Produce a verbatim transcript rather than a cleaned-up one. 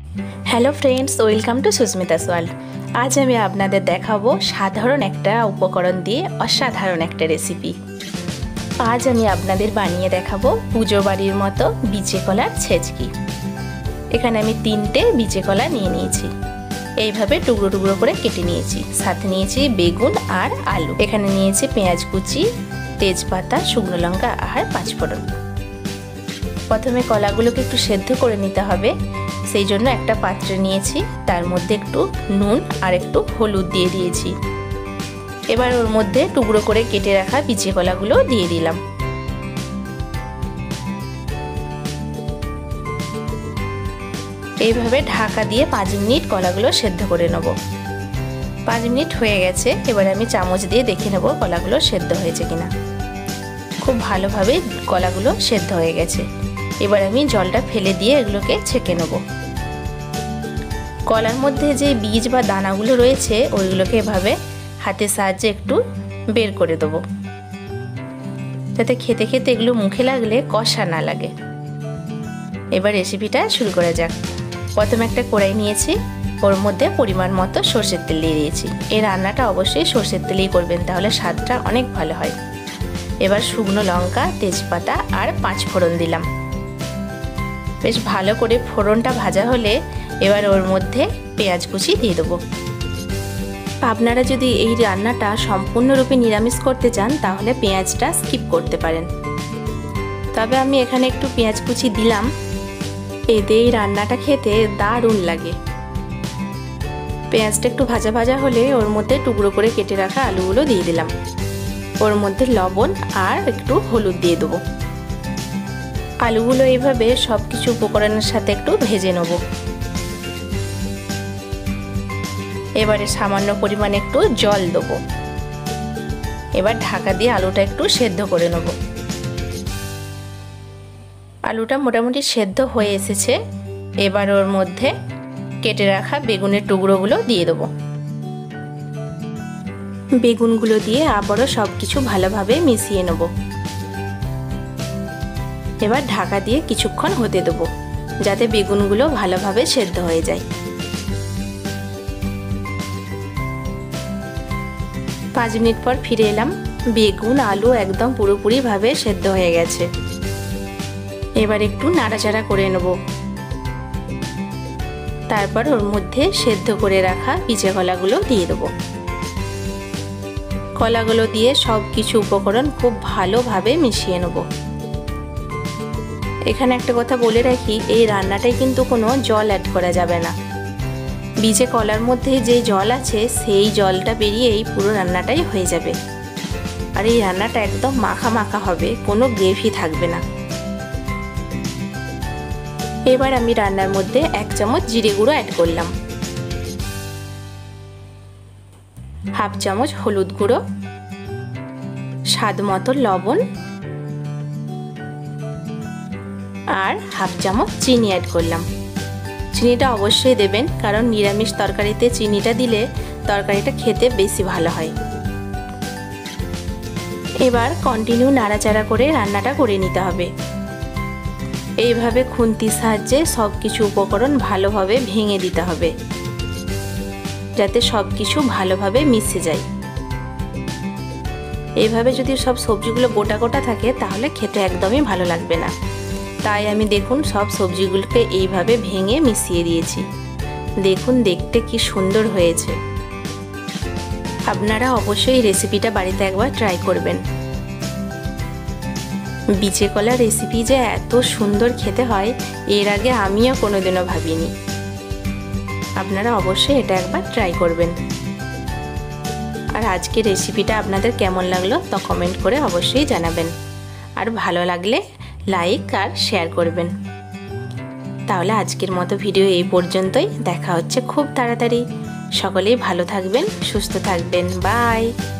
Hello friends, welcome to Susmita सोल्ड। आज আমি আপনাদের দেখাবো সাধারণ একটা উপকরণ দিয়ে অসাধারণ একটা রেসিপি। আজ আমি আপনাদের বানিয়ে দেখাবো পুজো বাড়ির মতো বিচে কলার ছেচকি। এখানে আমি তিনটে বিচে কলা নিয়ে নিয়েছি, এইভাবে টুকরো টুকরো করে কেটে নিয়েছি। সাথে নিয়েছি বেগুন আর আলু। এখানে নিয়েছি পেঁয়াজ কুচি, তেজপাতা, শুকনো লঙ্কা আর পাঁচফোড়ন। প্রথমে কলাগুলোকে একটু সেদ্ধ করে নিতে হবে, সেই জন্য একটা পাত্রে নিয়েছি, তার মধ্যে একটু নুন আর একটু হলুদ দিয়ে দিয়েছি। এবার ওর মধ্যে টুকরো করে কেটে রাখা বিচে কলাগুলো দিয়ে দিলাম। এইভাবে ঢাকা দিয়ে পাঁচ মিনিট কলাগুলো সেদ্ধ করে নেব। পাঁচ মিনিট হয়ে গেছে, এবার আমি চামচ দিয়ে দেখে নেব কলাগুলো সেদ্ধ হয়েছে কিনা। খুব ভালোভাবে কলাগুলো সেদ্ধ হয়ে গেছে। এবার আমি জলটা ফেলে দিয়ে এগুলোকে ছেঁকে নেব। কলার মধ্যে যে বীজ বা দানাগুলো রয়েছে ওইগুলোকে এভাবে হাতের সাহায্যে একটু বের করে দেবো, যাতে খেতে খেতে এগুলো মুখে লাগলে কষা না লাগে। এবার রেসিপিটা শুরু করা যাক। প্রথমে একটা কড়াই নিয়েছি, ওর মধ্যে পরিমাণ মতো সর্ষের তেল দিয়ে দিয়েছি। এই রান্নাটা অবশ্যই সর্ষের তেলেই করবেন, তাহলে স্বাদটা অনেক ভালো হয়। এবার শুকনো লঙ্কা, তেজপাতা আর পাঁচ ফোড়ন দিলাম। বেশ ভালো করে ফোড়নটা ভাজা হলে এবার ওর মধ্যে পেঁয়াজ কুচি দিয়ে দেবো। আপনারা যদি এই রান্নাটা সম্পূর্ণরূপে নিরামিষ করতে চান তাহলে পেঁয়াজটা স্কিপ করতে পারেন, তবে আমি এখানে একটু পেঁয়াজ কুচি দিলাম, এতে এই রান্নাটা খেতে দারুণ লাগে। পেঁয়াজটা একটু ভাজা ভাজা হলে ওর মধ্যে টুকরো করে কেটে রাখা আলুগুলো দিয়ে দিলাম। ওর মধ্যে লবণ আর একটু হলুদ দিয়ে দেবো। আলুগুলো এইভাবে সব কিছু উপকরণের সাথে একটু ভেজে নেব। এবারে সামান্য পরিমাণে একটু জল দেবো। এবার ঢাকা দিয়ে আলুটা একটু সেদ্ধ করে নেব। আলুটা মোটামুটি সেদ্ধ হয়ে এসেছে। এবার ওর মধ্যে কেটে রাখা বেগুনের টুকরোগুলো দিয়ে দেবো। বেগুনগুলো দিয়ে আবারও সব কিছু ভালোভাবে মিশিয়ে নেব। এবার ঢাকা দিয়ে কিছুক্ষণ হতে দেবো, যাতে বেগুনগুলো ভালোভাবে সেদ্ধ হয়ে যায়। পাঁচ মিনিট পর ফিরে এলাম। বেগুন আলু একদম পুরোপুরিভাবে সেদ্ধ হয়ে গেছে। এবার একটু নাড়াচাড়া করে নেব। তারপর ওর মধ্যে সেদ্ধ করে রাখা বিচে কলাগুলো দিয়ে দেবো। কলাগুলো দিয়ে সব কিছু উপকরণ খুব ভালোভাবে মিশিয়ে নেব। এখানে একটা কথা বলে রাখি, এই রান্নাটায় কিন্তু কোনো জল অ্যাড করা যাবে না। বীজে কলার মধ্যে যে জল আছে সেই জলটা বেরিয়েই পুরো রান্নাটাই হয়ে যাবে। আর এই রান্নাটা একদম মাখা মাখা হবে, কোনো গ্রেভি থাকবে না। এবার আমি রান্নার মধ্যে এক চামচ জিরে গুঁড়ো অ্যাড করলাম, হাফ চামচ হলুদ গুঁড়ো, স্বাদ মতো লবণ আর হাফ চামচ চিনি অ্যাড করলাম। চিনিটা অবশ্যই দেবেন, কারণ নিরামিষ তরকারিতে চিনিটা দিলে তরকারিটা খেতে বেশি ভালো হয়। এবার কন্টিনিউ নাড়াচাড়া করে রান্নাটা করে নিতে হবে। এইভাবে খুন্তির সাহায্যে সব কিছু উপকরণ ভালোভাবে ভেঙে দিতে হবে, যাতে সব কিছু ভালোভাবে মিশে যায়। এইভাবে যদি সব সবজিগুলো গোটা গোটা থাকে তাহলে খেতে একদমই ভালো লাগবে না। তাই আমি দেখুন সব সবজিগুলোকে এইভাবে ভেঙে মিশিয়ে দিয়েছি। দেখুন দেখতে কি সুন্দর হয়েছে। আপনারা অবশ্যই এই রেসিপিটা বাড়িতে একবার ট্রাই করবেন। বিচে কলা রেসিপি যে এত সুন্দর খেতে হয় এর আগে আমিও কোনোদিনও ভাবিনি। আপনারা অবশ্যই এটা একবার ট্রাই করবেন। আর আজকের রেসিপিটা আপনাদের কেমন লাগলো তা কমেন্ট করে অবশ্যই জানাবেন। আর ভালো লাগলে লাইক আর শেয়ার করবেন। তাহলে আজকের মতো ভিডিও এই পর্যন্তই। দেখা হচ্ছে খুব তাড়াতাড়ি। সকলেই ভালো থাকবেন, সুস্থ থাকবেন। বাই।